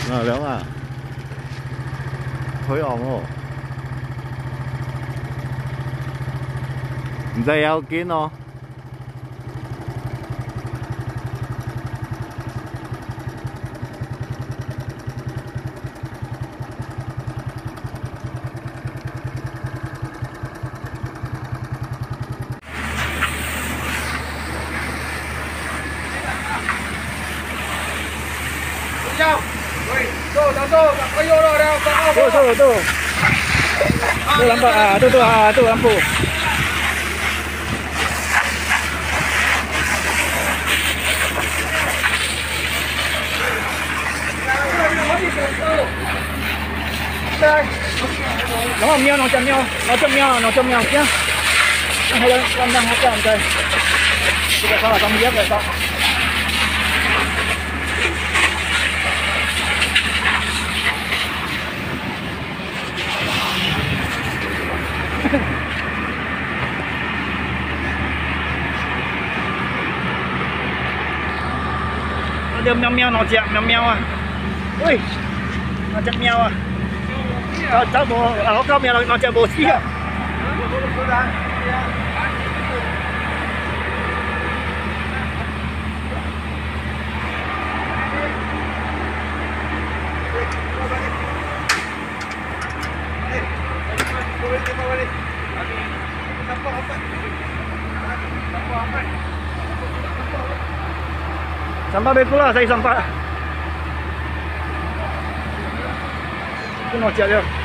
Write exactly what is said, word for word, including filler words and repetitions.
啊兩啊，佢昂喎，唔使有見咯。 Woi, tu, dah tu, kat kayu dah, dah, dah, dah. Tu, tu, tu. Tu lampu, ah, tu, tu, ah, tu lampu. Nó mèo nó chậm mèo, nó chậm mèo, nó chậm mèo nhá. Hay là con đang hỗ trợ đây. Bây giờ sao là con biết rồi sao? Dia mèo mèo nó chậm mèo mèo à. Ui, nó chậm mèo à. Cháu cháu bố, à có mèo nó chậm bố xí à. Sampah betul lah, saya sampah. Itu mau siap dia.